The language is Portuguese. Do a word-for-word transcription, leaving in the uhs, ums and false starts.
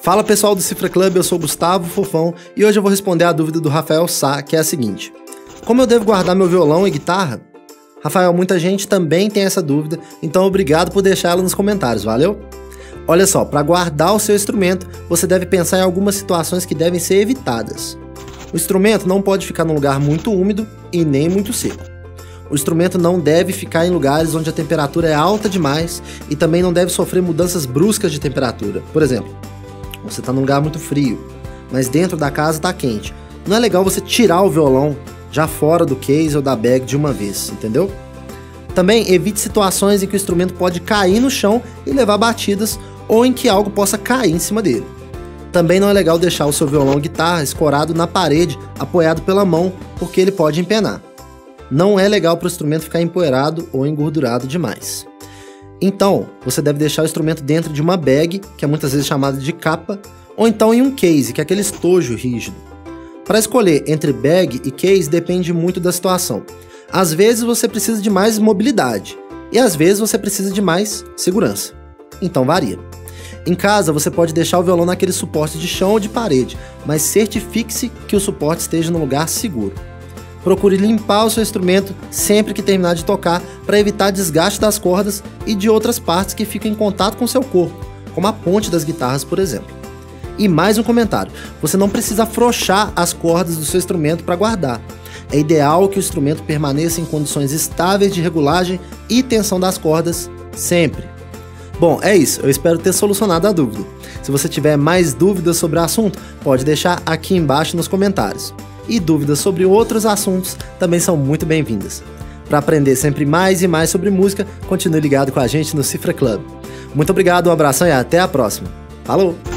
Fala pessoal do Cifra Club, eu sou o Gustavo Fofão e hoje eu vou responder a dúvida do Rafael Sá, que é a seguinte: como eu devo guardar meu violão e guitarra? Rafael, muita gente também tem essa dúvida, então obrigado por deixar ela nos comentários, valeu? Olha só, para guardar o seu instrumento, você deve pensar em algumas situações que devem ser evitadas. O instrumento não pode ficar num lugar muito úmido e nem muito seco. O instrumento não deve ficar em lugares onde a temperatura é alta demais e também não deve sofrer mudanças bruscas de temperatura. Por exemplo, você está num lugar muito frio, mas dentro da casa está quente. Não é legal você tirar o violão já fora do case ou da bag de uma vez, entendeu? Também evite situações em que o instrumento pode cair no chão e levar batidas ou em que algo possa cair em cima dele. Também não é legal deixar o seu violão ou guitarra escorado na parede, apoiado pela mão, porque ele pode empenar. Não é legal para o instrumento ficar empoeirado ou engordurado demais. Então, você deve deixar o instrumento dentro de uma bag, que é muitas vezes chamada de capa, ou então em um case, que é aquele estojo rígido. Para escolher entre bag e case depende muito da situação. Às vezes você precisa de mais mobilidade, e às vezes você precisa de mais segurança. Então varia. Em casa você pode deixar o violão naquele suporte de chão ou de parede, mas certifique-se que o suporte esteja no lugar seguro. Procure limpar o seu instrumento sempre que terminar de tocar para evitar desgaste das cordas e de outras partes que ficam em contato com o seu corpo, como a ponte das guitarras, por exemplo. E mais um comentário: você não precisa afrouxar as cordas do seu instrumento para guardar. É ideal que o instrumento permaneça em condições estáveis de regulagem e tensão das cordas sempre. Bom, é isso, eu espero ter solucionado a dúvida. Se você tiver mais dúvidas sobre o assunto, pode deixar aqui embaixo nos comentários. E dúvidas sobre outros assuntos também são muito bem-vindas. Para aprender sempre mais e mais sobre música, continue ligado com a gente no Cifra Club. Muito obrigado, um abração e até a próxima. Falou!